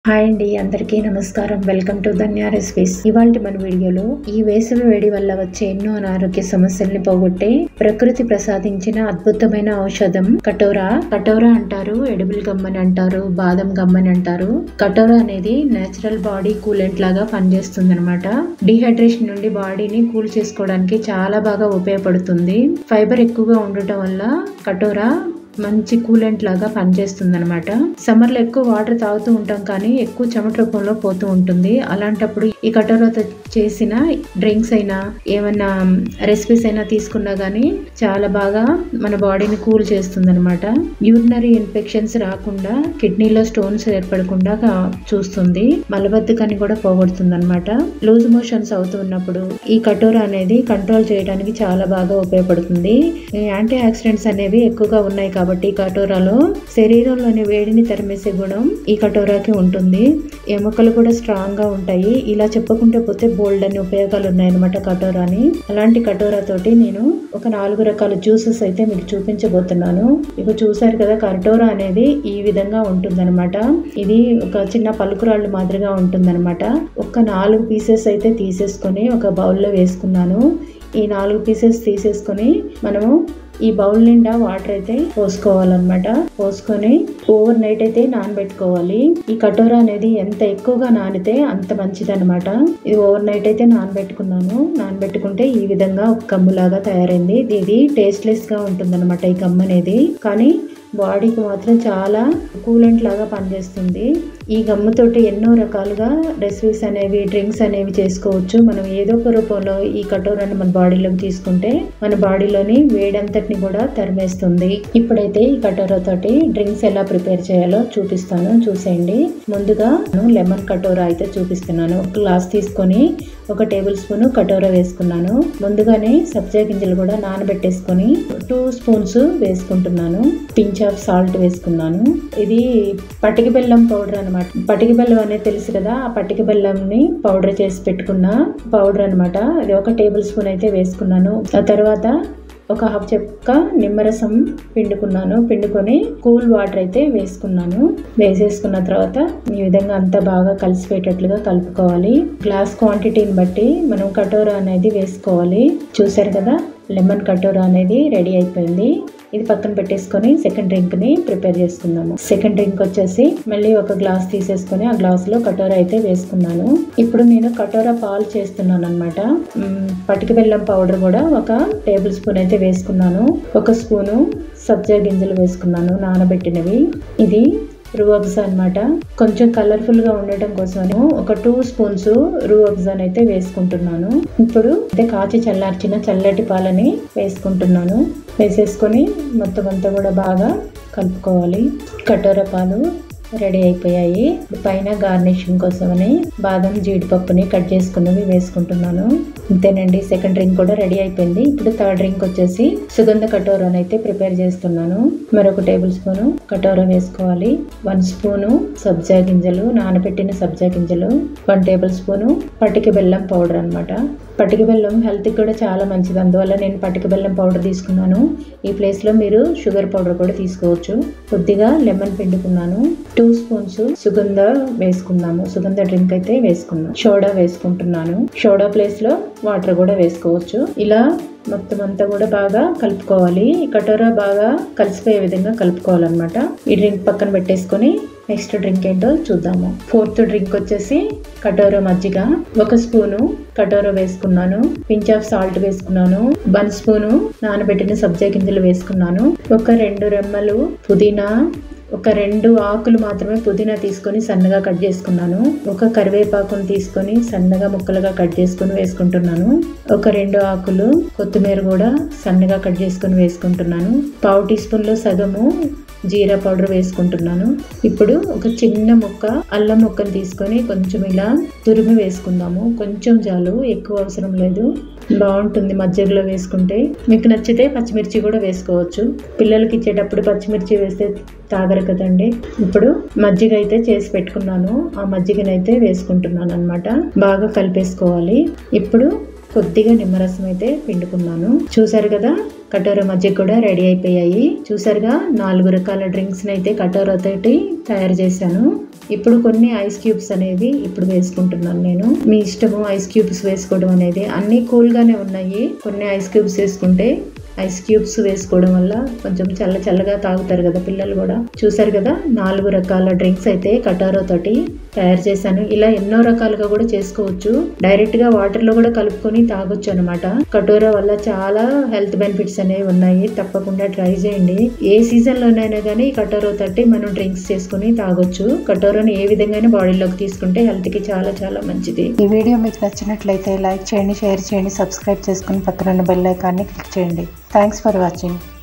Hi అండి, అందరికీ నమస్కారం. Welcome to Dhanya recipes. ఇవాళ మన వీడియోలో ఈ వేసవి వేడి వల్ల వచ్చే ఎన్నో అనారోగ్య సమస్యల్ని పోగొట్టే ప్రకృతి ప్రసాదించిన అద్భుతమైన ఔషధం కటోరా. కటోరా అంటారు, ఎడిబుల్ గమ్ అని అంటారు, బాదం గమ్ అని అంటారు. కటోరా అనేది నేచురల్ బాడీ కూలెంట్ లాగా పనిచేస్తుంది అనమాట. డిహైడ్రేషన్ నుండి బాడీని కూల్ చేసుకోవడానికి చాలా బాగా ఉపయోగపడుతుంది. ఫైబర్ ఎక్కువగా ఉండటం వల్ల కటోరా మంచి కూలెంట్ లాగా పనిచేస్తుంది అనమాట. సమ్మర్ లో ఎక్కువ వాటర్ తాగుతూ ఉంటాం, కానీ ఎక్కువ చెమట రూపంలో పోతూ ఉంటుంది. అలాంటప్పుడు ఈ కటోరాతో చేసిన డ్రింక్స్ అయినా ఏమన్నా రెసిపీస్ అయినా తీసుకున్నా గానీ చాలా బాగా మన బాడీని కూల్ చేస్తుంది అనమాట. యూరినరీ ఇన్ఫెక్షన్స్ రాకుండా, కిడ్నీలో స్టోన్స్ ఏర్పడకుండా చూస్తుంది. మలబద్ధకాన్ని కూడా పోగొడుతుంది అనమాట. లూజ్ మోషన్స్ అవుతున్నప్పుడు ఈ కటోరా అనేది కంట్రోల్ చేయడానికి చాలా బాగా ఉపయోగపడుతుంది. యాంటీ ఆక్సిడెంట్స్ అనేవి ఎక్కువగా ఉన్నాయి కాబట్టి కటోరాలో శరీరంలోని వేడిని తరిమేసే గుణం ఈ కటోరాకి ఉంటుంది. ఎముకలు కూడా స్ట్రాంగ్ గా ఉంటాయి. ఇలా చెప్పుకుంటే పోతే బోల్డ్ అనే ఉపయోగాలు ఉన్నాయన్నమాట కటోరాని. అలాంటి కటోరా తోటి నేను ఒక 4 రకాల జ్యూసెస్ అయితే మీకు చూపించబోతున్నాను. ఇక చూసారు కదా, కటోరా అనేది ఈ విధంగా ఉంటుందన్నమాట. ఇది ఒక చిన్న పలుకురాళ్ళు మాదిరిగా ఉంటుందన్నమాట. ఒక 4 పీసెస్ అయితే తీసేసుకొని ఒక బౌల్లో వేసుకున్నాను. ఈ 4 పీసెస్ తీసేసుకొని మనము ఈ బౌల్ నిండా వాటర్ అయితే పోసుకోవాలన్నమాట. పోసుకొని ఓవర్ నైట్ అయితే నానబెట్టుకోవాలి. ఈ కటోరా అనేది ఎంత ఎక్కువగా నానితే అంత మంచిది అనమాట. ఇది ఓవర్ నైట్ అయితే నానబెట్టుకున్నాను. నానబెట్టుకుంటే ఈ విధంగా ఒక గమ్ములాగా తయారైంది. ఇది టేస్ట్లెస్ గా ఉంటుంది అనమాట ఈ గమ్ అనేది, కానీ బాడీకి మాత్రం చాలా కూలెంట్ లాగా పనిచేస్తుంది. ఈ గమ్ముతోటి ఎన్నో రకాలుగా రెసిపీస్ అనేవి, డ్రింక్స్ అనేవి చేసుకోవచ్చు. మనం ఏదో ఒక రూపంలో ఈ కటోరాని మన బాడీలోకి తీసుకుంటే మన బాడీలోని వేడంతటిని కూడా తరిమేస్తుంది. ఇప్పుడైతే ఈ కటోరా తోటి డ్రింక్స్ ఎలా ప్రిపేర్ చేయాలో చూపిస్తాను, చూసేయండి. ముందుగా లెమన్ కటోరా అయితే చూపిస్తున్నాను. ఒక గ్లాస్ తీసుకొని 1 టేబుల్ స్పూన్ కటోరా వేసుకున్నాను. ముందుగానే సబ్జా గింజలు కూడా నానబెట్టేసుకొని 2 స్పూన్స్ వేసుకుంటున్నాను. పించ్ ఆఫ్ సాల్ట్ వేసుకున్నాను. ఇది పటిక బెల్లం పౌడర్ అనమాట. పటిక బెల్లం అనేది తెలుసు కదా, ఆ పటిక బెల్లంని పౌడర్ చేసి పెట్టుకున్న పౌడర్ అనమాట. అది 1 టేబుల్ స్పూన్ అయితే వేసుకున్నాను. ఆ తర్వాత ఒక 1/2 చెక్క నిమ్మరసం పిండుకొని కూల్ వాటర్ అయితే వేసుకున్నాను. వేసేసుకున్న తర్వాత ఈ విధంగా అంతా బాగా కలిసిపోయేటట్లుగా కలుపుకోవాలి. గ్లాస్ క్వాంటిటీని బట్టి మనం కటోరా అనేది వేసుకోవాలి. చూసారు కదా, లెమన్ కటోరా అనేది రెడీ అయిపోయింది. ఇది పక్కన పెట్టేసుకొని సెకండ్ డ్రింక్ ని ప్రిపేర్ చేసుకుందాము. సెకండ్ డ్రింక్ వచ్చేసి మళ్ళీ ఒక గ్లాస్ తీసేసుకొని ఆ గ్లాస్ లో కటోరా అయితే వేసుకున్నాను. ఇప్పుడు నేను కటోరా పాలు చేస్తున్నాను అనమాట. పటిక బెల్లం పౌడర్ కూడా 1 టేబుల్ స్పూన్ అయితే వేసుకున్నాను. 1 స్పూను సబ్జా గింజలు వేసుకున్నాను, నానబెట్టినవి. ఇది రూఅబ్జా అనమాట. కొంచెం కలర్ఫుల్ గా ఉండటం కోసం ఒక 2 స్పూన్స్ రూఅబ్జా అయితే వేసుకుంటున్నాను. ఇప్పుడు అయితే కాచి చల్లార్చిన చల్లటి పాలని వేసుకుంటున్నాను. వేసేసుకొని మొత్తం అంతా కూడా బాగా కలుపుకోవాలి. కటోరా పాలు రెడీ అయిపోయాయి. పైన గార్నిషింగ్ కోసమని బాదం, జీడిపప్పుని కట్ చేసుకున్నవి వేసుకుంటున్నాను. అంతేనండి, సెకండ్ డ్రింక్ కూడా రెడీ అయిపోయింది. ఇప్పుడు థర్డ్ డ్రింక్ వచ్చేసి సుగంధ కటోరాని అయితే ప్రిపేర్ చేస్తున్నాను. మరొక టేబుల్ స్పూను కటోరా వేసుకోవాలి. 1 స్పూను సబ్జా గింజలు, నానబెట్టిన సబ్జా గింజలు, 1 టేబుల్ స్పూను పటిక బెల్లం పౌడర్ అనమాట. పటిక బెల్లం హెల్త్ కి కూడా చాలా మంచిది, అందువల్ల నేను పటిక బెల్లం పౌడర్ తీసుకున్నాను. ఈ ప్లేస్ లో మీరు షుగర్ పౌడర్ కూడా తీసుకోవచ్చు. కొద్దిగా లెమన్ పిండుకున్నాను. 2 స్పూన్స్ సుగంధ వేసుకున్నాము. సుగంధ డ్రింక్ అయితే వేసుకున్నాను. సోడా వేసుకుంటున్నాను. సోడా ప్లేస్ లో వాటర్ కూడా వేసుకోవచ్చు. ఇలా మొత్తం అంతా కూడా బాగా కలుపుకోవాలి. ఈ కటోరా బాగా కలిసిపోయే విధంగా కలుపుకోవాలన్నమాట. ఈ డ్రింక్ పక్కన పెట్టేసుకొని నెక్స్ట్ డ్రింక్ ఏంటో చూద్దాము. 4th డ్రింక్ వచ్చేసి కటోరా మజ్జిగ. 1 స్పూను కటోరా వేసుకున్నాను. పించ్ ఆఫ్ సాల్ట్ వేసుకున్నాను. 1 స్పూను నానబెట్టిన సబ్జా గింజలు వేసుకున్నాను. ఒక 2 రెమ్మలు పుదీనా, ఒక 2 ఆకులు మాత్రమే పుదీనా తీసుకొని సన్నగా కట్ చేసుకున్నాను. ఒక కరివేపాకును తీసుకొని సన్నగా ముక్కలుగా కట్ చేసుకొని వేసుకుంటున్నాను. ఒక 2 ఆకులు కొత్తిమీర కూడా సన్నగా కట్ చేసుకొని వేసుకుంటున్నాను. 1/2 టీ స్పూన్లో సగము జీరా పౌడర్ వేసుకుంటున్నాను. ఇప్పుడు ఒక చిన్న ముక్క అల్లం ముక్కను తీసుకొని కొంచెం ఇలా తురిమి వేసుకుందాము. కొంచెం చాలు, ఎక్కువ అవసరం లేదు. బాగుంటుంది మజ్జిగలో వేసుకుంటే. మీకు నచ్చితే పచ్చిమిర్చి కూడా వేసుకోవచ్చు. పిల్లలకి ఇచ్చేటప్పుడు పచ్చిమిర్చి వేస్తే తాగరు కదండి. ఇప్పుడు మజ్జిగ అయితే చేసి పెట్టుకున్నాను. ఆ మజ్జిగనైతే వేసుకుంటున్నాను అనమాట. బాగా కలిపేసుకోవాలి. ఇప్పుడు కొద్దిగా నిమ్మరసం అయితే పిండుకున్నాను. చూసారు కదా, కటోరా మజ్జిగ కూడా రెడీ అయిపోయాయి. చూసారుగా 4 రకాల డ్రింక్స్ అయితే కటోరా తోటి తయారు చేశాను. ఇప్పుడు కొన్ని ఐస్ క్యూబ్స్ అనేది ఇప్పుడు వేసుకుంటున్నాను నేను. మీ ఇష్టము ఐస్ క్యూబ్స్ వేసుకోవడం అనేది. అన్ని కూల్ గానే ఉన్నాయి. కొన్ని ఐస్ క్యూబ్స్ వేసుకుంటే ఐస్ క్యూబ్స్ వేసుకోవడం వల్ల కొంచెం చల్లగా తాగుతారు కదా పిల్లలు కూడా. చూసారు కదా 4 రకాల డ్రింక్స్ అయితే కటోరా తోటి తయారు చేశాను. ఇలా ఎన్నో రకాలుగా కూడా చేసుకోవచ్చు. డైరెక్ట్ గా వాటర్ లో కూడా కలుపుకొని తాగొచ్చు అనమాట. కటోరా వల్ల చాలా హెల్త్ బెనిఫిట్స్ అనేవి ఉన్నాయి. తప్పకుండా ట్రై చేయండి. ఏ సీజన్ లోనైనా కానీ కటోరా తోటి మనం డ్రింక్స్ చేసుకుని తాగొచ్చు. కటోరాని ఏ విధంగా బాడీలోకి తీసుకుంటే హెల్త్ కి చాలా మంచిది. ఈ వీడియో మీకు నచ్చినట్లయితే లైక్ చేయండి, షేర్ చేయండి, సబ్స్క్రైబ్ చేసుకుని పక్కన బెల్ ఐకాన్ని క్లిక్ చేయండి. Thanks for watching.